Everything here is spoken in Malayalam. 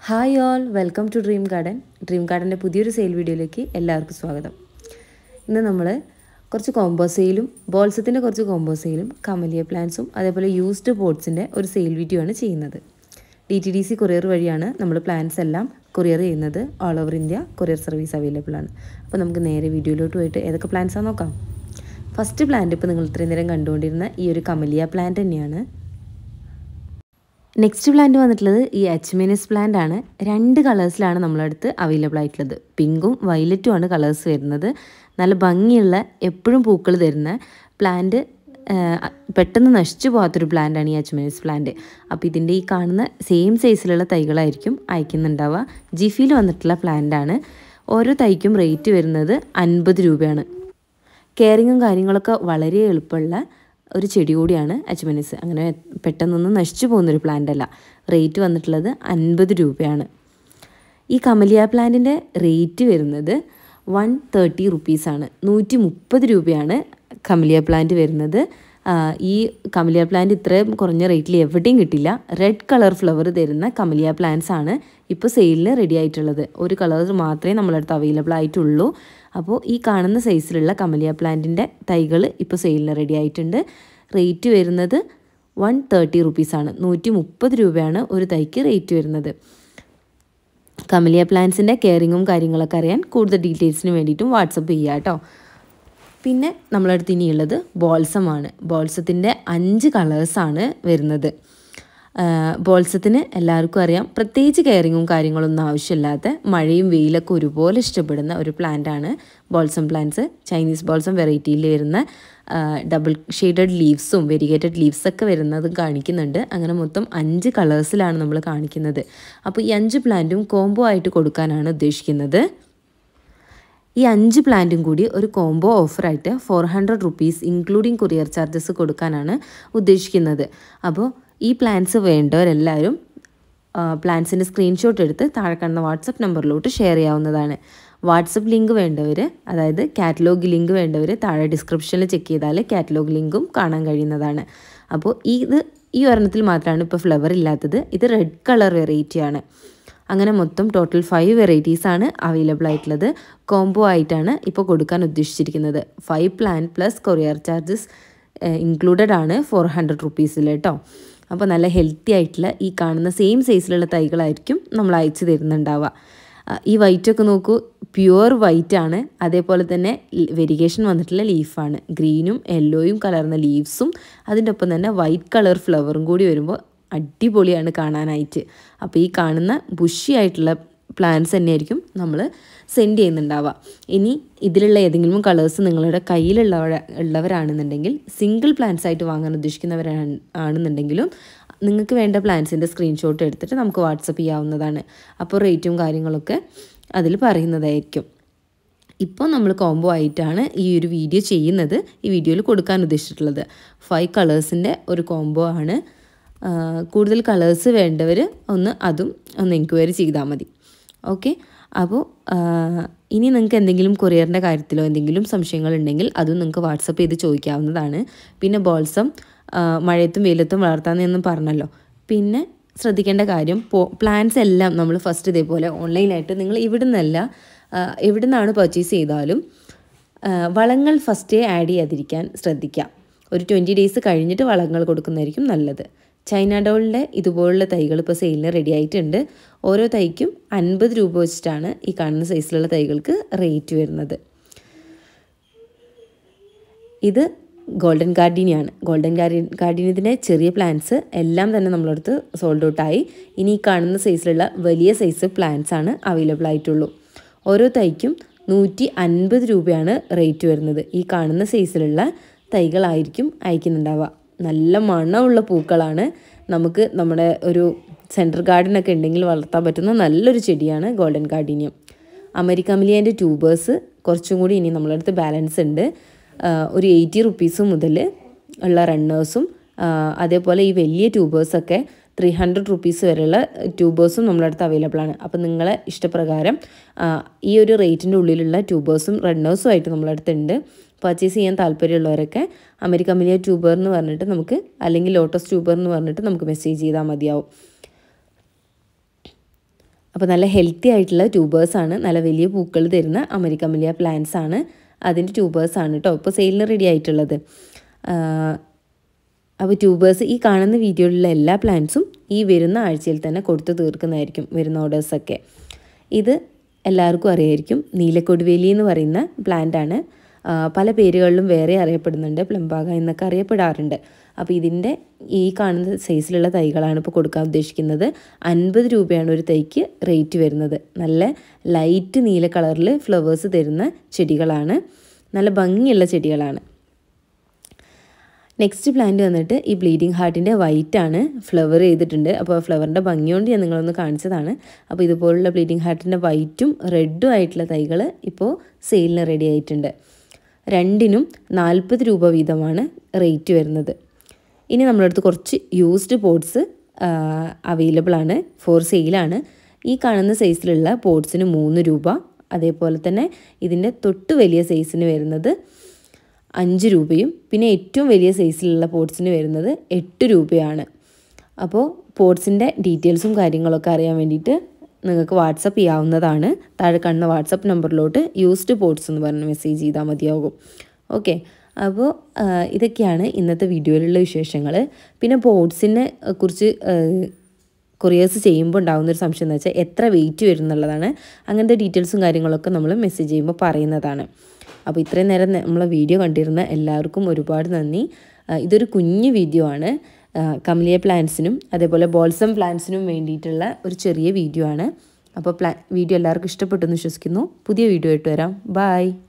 Hi all welcome to dream garden. Dream ഗാർഡൻ്റെ പുതിയൊരു സെയിൽ വീഡിയോയിലേക്ക് എല്ലാവർക്കും സ്വാഗതം. ഇന്ന് നമ്മൾ കുറച്ച് കോംബോ സെയിലും ബോൾസത്തിൻ്റെ കുറച്ച് കോംബോ സെയിലും കമലിയ പ്ലാന്റ്സും അതേപോലെ യൂസ്ഡ് പോട്ട്സിൻ്റെ ഒരു സെയിൽ വീഡിയോ ആണ് ചെയ്യുന്നത്. DTDC കൊറിയർ വഴിയാണ് നമ്മൾ പ്ലാന്റ്സ് എല്ലാം കൊറിയർ ചെയ്യുന്നത്. All over India courier service available ആണ്. അപ്പോൾ നമുക്ക് നേരെ വീഡിയോയിലോട്ട് പോയിട്ട് ഏതൊക്കെ പ്ലാന്റ്സാണ് നോക്കാം. ഫസ്റ്റ് പ്ലാന്റ് ഇപ്പോൾ നിങ്ങൾ ഇത്രയും നേരം കണ്ടുകൊണ്ടിരുന്ന ഈ ഒരു കമലിയ പ്ലാന്റ് തന്നെയാണ്. നെക്സ്റ്റ് പ്ലാന്റ് വന്നിട്ടുള്ളത് ഈ എച്ച്മിനിസ് പ്ലാന്റ് ആണ്. 2 കളേഴ്സിലാണ് നമ്മളടുത്ത് അവൈലബിൾ ആയിട്ടുള്ളത്. പിങ്കും വയലറ്റും ആണ് കളേഴ്സ് വരുന്നത്. നല്ല ഭംഗിയുള്ള എപ്പോഴും പൂക്കൾ തരുന്ന പ്ലാന്റ്, പെട്ടെന്ന് നശിച്ചു പോകാത്തൊരു പ്ലാന്റാണ് ഈ എച്ച്മിനിസ് പ്ലാന്റ്. അപ്പോൾ ഇതിൻ്റെ ഈ കാണുന്ന സെയിം സൈസിലുള്ള തൈകളായിരിക്കും അയക്കുന്നുണ്ടാവുക. ജിഫിയിൽ വന്നിട്ടുള്ള പ്ലാന്റാണ്. ഓരോ തൈക്കും റേറ്റ് വരുന്നത് 50 രൂപയാണ്. കെയറിങ്ങും കാര്യങ്ങളൊക്കെ വളരെ എളുപ്പമുള്ള ഒരു ചെടി കൂടിയാണ് എച്ച്മിനിസ്. അങ്ങനെ പെട്ടെന്നൊന്നും നശിച്ചു പോകുന്നൊരു പ്ലാന്റ് അല്ല. റേറ്റ് വന്നിട്ടുള്ളത് 50 രൂപയാണ്. ഈ കമലിയ പ്ലാന്റിൻ്റെ റേറ്റ് വരുന്നത് 130 റുപ്പീസാണ്. 130 രൂപയാണ് കമലിയ പ്ലാന്റ് വരുന്നത്. ഈ കമലിയ പ്ലാന്റ് ഇത്രയും കുറഞ്ഞ റേറ്റിൽ എവിടെയും കിട്ടില്ല. റെഡ് കളർ ഫ്ലവർ തരുന്ന കമലിയ പ്ലാന്റ്സ് ആണ് ഇപ്പോൾ സെയിലിന് റെഡി ആയിട്ടുള്ളത്. ഒരു കളർ മാത്രമേ നമ്മളടുത്ത് അവൈലബിൾ ആയിട്ടുള്ളൂ. അപ്പോൾ ഈ കാണുന്ന സൈസിലുള്ള കമലിയ പ്ലാന്റിൻ്റെ തൈകൾ ഇപ്പോൾ സെയിലിന് റെഡി ആയിട്ടുണ്ട്. റേറ്റ് വരുന്നത് 130 റുപ്പീസാണ്. 130 രൂപയാണ് ഒരു തൈക്ക് റേറ്റ് വരുന്നത്. കമലിയ പ്ലാന്റ്സിൻ്റെ കെയറിങ്ങും കാര്യങ്ങളൊക്കെ അറിയാൻ കൂടുതൽ ഡീറ്റെയിൽസിന് വേണ്ടിയിട്ടും വാട്സപ്പ് ചെയ്യുക കേട്ടോ. പിന്നെ നമ്മളടുത്ത് ഇനിയുള്ളത് ബോൾസമാണ്. ബോൾസത്തിൻ്റെ 5 കളേഴ്സാണ് വരുന്നത്. ബോൾസത്തിന് എല്ലാവർക്കും അറിയാം, പ്രത്യേകിച്ച് കെയറിങ്ങും കാര്യങ്ങളൊന്നും ആവശ്യമില്ലാത്ത മഴയും വെയിലൊക്കെ ഒരുപോലെ ഇഷ്ടപ്പെടുന്ന ഒരു പ്ലാന്റാണ് ബോൾസം പ്ലാന്റ്സ്. ചൈനീസ് ബോൾസം വെറൈറ്റിയിൽ വരുന്ന ഡബിൾ ഷെയ്ഡഡ് ലീവ്സും വെരിഗേറ്റഡ് ലീവ്സൊക്കെ വരുന്നതും കാണിക്കുന്നുണ്ട്. അങ്ങനെ മൊത്തം 5 കളേഴ്സിലാണ് നമ്മൾ കാണിക്കുന്നത്. അപ്പോൾ ഈ 5 പ്ലാന്റും കോംബോ ആയിട്ട് കൊടുക്കാനാണ് ഉദ്ദേശിക്കുന്നത്. ഈ 5 പ്ലാന്റും കൂടി ഒരു കോംബോ ഓഫറായിട്ട് 400 റുപ്പീസ് ഇൻക്ലൂഡിങ് കൊറിയർ ചാർജസ് കൊടുക്കാനാണ് ഉദ്ദേശിക്കുന്നത്. അപ്പോൾ ഈ പ്ലാന്റ്സ് വേണ്ടവരെല്ലാവരും പ്ലാന്റ്സിൻ്റെ സ്ക്രീൻഷോട്ട് എടുത്ത് താഴെ കാണുന്ന വാട്സപ്പ് നമ്പറിലോട്ട് ഷെയർ ചെയ്യാവുന്നതാണ്. വാട്സപ്പ് ലിങ്ക് വേണ്ടവർ, അതായത് കാറ്റലോഗ് ലിങ്ക് വേണ്ടവർ താഴെ ഡിസ്ക്രിപ്ഷനിൽ ചെക്ക് ചെയ്താൽ കാറ്റലോഗ് ലിങ്കും കാണാൻ കഴിയുന്നതാണ്. അപ്പോൾ ഈ ഒരെണ്ണത്തിൽ മാത്രമാണ് ഇപ്പോൾ ഫ്ലവർ ഇല്ലാത്തത്. ഇത് റെഡ് കളർ വെറൈറ്റിയാണ്. അങ്ങനെ മൊത്തം ടോട്ടൽ 5 വെറൈറ്റീസാണ് അവൈലബിൾ ആയിട്ടുള്ളത്. കോംബോ ആയിട്ടാണ് ഇപ്പോൾ കൊടുക്കാൻ ഉദ്ദേശിച്ചിരിക്കുന്നത്. 5 plant plus courier charges included ആണ് 400 റുപ്പീസിൽ കേട്ടോ. അപ്പോൾ നല്ല ഹെൽത്തി ആയിട്ടുള്ള ഈ കാണുന്ന സെയിം സൈസിലുള്ള തൈകളായിരിക്കും നമ്മൾ അയച്ചു തരുന്നുണ്ടാവുക. ഈ വൈറ്റൊക്കെ നോക്കൂ, പ്യുവർ വൈറ്റാണ്. അതേപോലെ തന്നെ വെരിഗേഷൻ വന്നിട്ടുള്ള ലീഫാണ്. ഗ്രീനും യെല്ലോയും കലർന്ന ലീവ്സും അതിൻ്റെ ഒപ്പം തന്നെ വൈറ്റ് കളർ ഫ്ലവറും കൂടി വരുമ്പോൾ അടിപൊളിയാണ് കാണാനായിട്ട്. അപ്പോൾ ഈ കാണുന്ന ബുഷി ആയിട്ടുള്ള പ്ലാന്റ്സ് തന്നെയായിരിക്കും സെൻഡ് ചെയ്യുന്നുണ്ടാവുക. ഇനി ഇതിലുള്ള ഏതെങ്കിലും കളേഴ്സ് നിങ്ങളുടെ കയ്യിലുള്ളവരാണെന്നുണ്ടെങ്കിൽ, സിംഗിൾ പ്ലാന്റ്സ് ആയിട്ട് വാങ്ങാൻ ഉദ്ദേശിക്കുന്നവരാണെന്നുണ്ടെങ്കിലും നിങ്ങൾക്ക് വേണ്ട പ്ലാന്റ്സിൻ്റെ സ്ക്രീൻഷോട്ട് എടുത്തിട്ട് നമുക്ക് വാട്സപ്പ് ചെയ്യാവുന്നതാണ്. അപ്പോൾ റേറ്റും കാര്യങ്ങളൊക്കെ അതിൽ പറയുന്നതായിരിക്കും. ഇപ്പോൾ നമ്മൾ കോംബോ ആയിട്ടാണ് ഈ ഒരു വീഡിയോ ചെയ്യുന്നത്. ഈ വീഡിയോയിൽ കൊടുക്കാൻ ഉദ്ദേശിച്ചിട്ടുള്ളത് 5 കളേഴ്സിൻ്റെ ഒരു കോംബോ ആണ്. കൂടുതൽ കളേഴ്സ് വേണ്ടവർ അതും ഒന്ന് എൻക്വയറി ചെയ്താൽ മതി. ഓക്കെ. അപ്പോൾ ഇനി നിങ്ങൾക്ക് എന്തെങ്കിലും കൊറിയറിൻ്റെ കാര്യത്തിലോ എന്തെങ്കിലും സംശയങ്ങളുണ്ടെങ്കിൽ അതും നിങ്ങൾക്ക് വാട്സപ്പ് ചെയ്ത് ചോദിക്കാവുന്നതാണ്. പിന്നെ ബോൾസം മഴയത്തും വെയിലത്തും വളർത്താമെന്നും പറഞ്ഞല്ലോ. പിന്നെ ശ്രദ്ധിക്കേണ്ട കാര്യം, പ്ലാന്റ്സ് എല്ലാം നമ്മൾ ഫസ്റ്റ് ഇതേപോലെ ഓൺലൈനായിട്ട് നിങ്ങൾ എവിടെ നിന്നാണ് പർച്ചേസ് ചെയ്താലും വളങ്ങൾ ഫസ്റ്റേ ആഡ് ചെയ്യാതിരിക്കാൻ ശ്രദ്ധിക്കുക. ഒരു 20 ഡേയ്സ് കഴിഞ്ഞിട്ട് വളങ്ങൾ കൊടുക്കുന്നതായിരിക്കും നല്ലത്. ചൈന ഡോളിൻ്റെ ഇതുപോലുള്ള തൈകൾ ഇപ്പോൾ സെയിലിന് റെഡി ആയിട്ടുണ്ട്. ഓരോ തൈക്കും 50 രൂപ വെച്ചിട്ടാണ് ഈ കാണുന്ന സൈസിലുള്ള തൈകൾക്ക് റേറ്റ് വരുന്നത്. ഇത് ഗോൾഡൻ ഗാർഡീനിയാണ്. ഗോൾഡൻ ഗാർഡീനിയത്തിൻ്റെ ചെറിയ പ്ലാന്റ്സ് എല്ലാം തന്നെ നമ്മളടുത്ത് സോൾഡ് ഔട്ടായി. ഇനി ഈ കാണുന്ന സൈസിലുള്ള വലിയ സൈസ് പ്ലാന്റ്സ് ആണ് അവൈലബിൾ ആയിട്ടുള്ളൂ. ഓരോ തൈക്കും 150 രൂപയാണ് റേറ്റ് വരുന്നത്. ഈ കാണുന്ന സൈസിലുള്ള തൈകളായിരിക്കും അയക്കുന്നുണ്ടാവുക. നല്ല മണമുള്ള പൂക്കളാണ്. നമുക്ക് നമ്മുടെ ഒരു സെൻട്രൽ ഗാർഡനൊക്കെ ഉണ്ടെങ്കിൽ വളർത്താൻ പറ്റുന്ന നല്ലൊരു ചെടിയാണ് ഗോൾഡൻ ഗാർഡീനിയം. അമരിക്കമലിയൻ്റെ ട്യൂബേഴ്സ് കുറച്ചും കൂടി ഇനി നമ്മളടുത്ത് ബാലൻസ് ഉണ്ട്. ഒരു 80 റുപ്പീസ് മുതൽ ഉള്ള റണ്ണേഴ്സും അതേപോലെ ഈ വലിയ ട്യൂബേഴ്സൊക്കെ 300 റുപ്പീസ് വരെയുള്ള ട്യൂബേഴ്സും നമ്മളടുത്ത് അവൈലബിൾ ആണ്. അപ്പോൾ നിങ്ങളെ ഇഷ്ടപ്രകാരം ഈ ഒരു റേറ്റിൻ്റെ ഉള്ളിലുള്ള ട്യൂബേഴ്സും റണ്ണേഴ്സും ആയിട്ട് നമ്മളടുത്തുണ്ട്. പർച്ചേസ് ചെയ്യാൻ താല്പര്യമുള്ളവരൊക്കെ അമരിക്കമലിയ ട്യൂബർ എന്ന് പറഞ്ഞിട്ട് നമുക്ക്, അല്ലെങ്കിൽ ലോട്ടസ് ട്യൂബർ എന്ന് പറഞ്ഞിട്ട് നമുക്ക് മെസ്സേജ് ചെയ്താൽ മതിയാവും. അപ്പോൾ നല്ല ഹെൽത്തി ആയിട്ടുള്ള ട്യൂബേഴ്സാണ്, നല്ല വലിയ പൂക്കൾ തരുന്ന അമരിക്കമല്ലിയ പ്ലാന്റ്സ് ആണ്. അതിൻ്റെ ട്യൂബേഴ്സാണ് കേട്ടോ ഇപ്പോൾ സെയിലിന് റെഡി ആയിട്ടുള്ളത്. അപ്പോൾ ട്യൂബേഴ്സ് ഈ കാണുന്ന വീഡിയോയിലുള്ള എല്ലാ പ്ലാന്റ്സും ഈ വരുന്ന ആഴ്ചയിൽ തന്നെ കൊടുത്തു തീർക്കുന്നതായിരിക്കും, വരുന്ന ഓർഡേഴ്സൊക്കെ. ഇത് എല്ലാവർക്കും അറിയായിരിക്കും, നീലക്കൊടുവേലി എന്ന് പറയുന്ന പ്ലാന്റാണ്. പല പേരുകളിലും വേറെ അറിയപ്പെടുന്നുണ്ട്, പ്ലംബാഗ എന്നൊക്കെ അറിയപ്പെടാറുണ്ട്. അപ്പോൾ ഇതിൻ്റെ ഈ കാണുന്ന സൈസിലുള്ള തൈകളാണ് ഇപ്പോൾ കൊടുക്കാൻ ഉദ്ദേശിക്കുന്നത്. 50 രൂപയാണ് ഒരു തൈക്ക് റേറ്റ് വരുന്നത്. നല്ല ലൈറ്റ് നീല കളറിൽ ഫ്ലവേഴ്സ് തരുന്ന ചെടികളാണ്, നല്ല ഭംഗിയുള്ള ചെടികളാണ്. നെക്സ്റ്റ് പ്ലാന്റ് വന്നിട്ട് ഈ ബ്ലീഡിങ് ഹാർട്ടിൻ്റെ വൈറ്റാണ്, ഫ്ലവർ ചെയ്തിട്ടുണ്ട്. അപ്പോൾ ഫ്ലവറിൻ്റെ ഭംഗിയോണ്ട് ഞാൻ നിങ്ങളൊന്ന് കാണിച്ചതാണ്. അപ്പോൾ ഇതുപോലുള്ള ബ്ലീഡിങ് ഹാർട്ടിൻ്റെ വൈറ്റും റെഡും ആയിട്ടുള്ള തൈകൾ ഇപ്പോൾ സെയിലിന് റെഡി ആയിട്ടുണ്ട്. രണ്ടിനും 40 രൂപ വീതമാണ് റേറ്റ് വരുന്നത്. ഇനി നമ്മളടുത്ത് കുറച്ച് യൂസ്ഡ് പോട്ട്സ് അവൈലബിൾ ആണ്, ഫോർ സെയിലാണ്. ഈ കാണുന്ന സൈസിലുള്ള പോട്ട്സിന് 3 രൂപ. അതേപോലെ തന്നെ ഇതിൻ്റെ തൊട്ട് വലിയ സൈസിന് വരുന്നത് 5 രൂപയും പിന്നെ ഏറ്റവും വലിയ സൈസിലുള്ള പോട്ട്സിന് വരുന്നത് 8 രൂപയാണ്. അപ്പോൾ പോട്ട്സിൻ്റെ ഡീറ്റെയിൽസും കാര്യങ്ങളൊക്കെ അറിയാൻ വേണ്ടിയിട്ട് നിങ്ങൾക്ക് വാട്സപ്പ് ചെയ്യാവുന്നതാണ്. താഴെ കാണുന്ന വാട്സപ്പ് നമ്പറിലോട്ട് യൂസ്ഡ് പോട്ട്സ് എന്ന് പറഞ്ഞ് മെസ്സേജ് ചെയ്താൽ മതിയാകും. ഓക്കെ, അപ്പോൾ ഇതൊക്കെയാണ് ഇന്നത്തെ വീഡിയോയിലുള്ള വിശേഷങ്ങൾ. പിന്നെ പോട്ട്സിനെ കുറിച്ച് കൊറിയേഴ്സ് ചെയ്യുമ്പോൾ ഉണ്ടാകുന്നൊരു സംശയം എന്ന് വെച്ചാൽ എത്ര വെയിറ്റ് വരും എന്നുള്ളതാണ്. അങ്ങനത്തെ ഡീറ്റെയിൽസും കാര്യങ്ങളൊക്കെ നമ്മൾ മെസ്സേജ് ചെയ്യുമ്പോൾ പറയുന്നതാണ്. അപ്പോൾ ഇത്രയും നേരം നമ്മളെ വീഡിയോ കണ്ടിരുന്ന എല്ലാവർക്കും ഒരുപാട് നന്ദി. ഇതൊരു കുഞ്ഞു വീഡിയോ ആണ്, കമലിയ പ്ലാന്റ്സിനും അതേപോലെ ബോൾസം പ്ലാന്റ്സിനും വേണ്ടിയിട്ടുള്ള ഒരു ചെറിയ വീഡിയോ ആണ്. അപ്പോൾ വീഡിയോ എല്ലാവർക്കും ഇഷ്ടപ്പെട്ടെന്ന് വിശ്വസിക്കുന്നു. പുതിയ വീഡിയോ ആയിട്ട് വരാം. ബൈ.